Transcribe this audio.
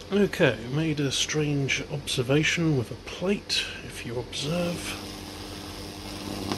Okay, made a strange observation with a plate, if you observe.